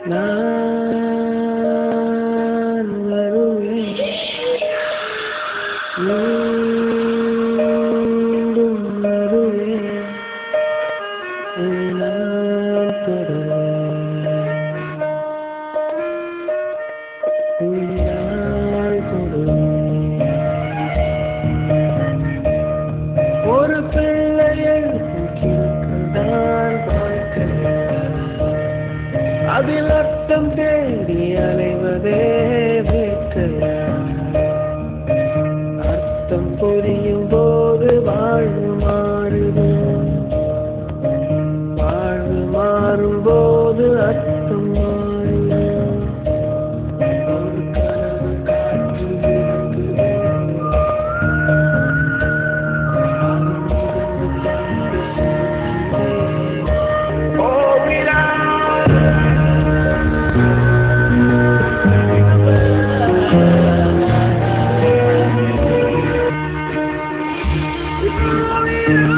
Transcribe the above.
நான் வருவேன் மீண்டும் வருவேன் உன்னை நான் தொடருவேன் உன்னை நான் தொடருவேன் ஒரு பிள்ளையை தான் வாழ்க்கை அதில் அர்த்தம் தேடி அலைவதே வேட்கையா அர்த்தம் புரியும் போது வாழ்வு மாறுது வாழ்வு மாறும் போது அர்த்தம் மாறுது ஒரு கனவு காற்றில் விளங்குது Oh,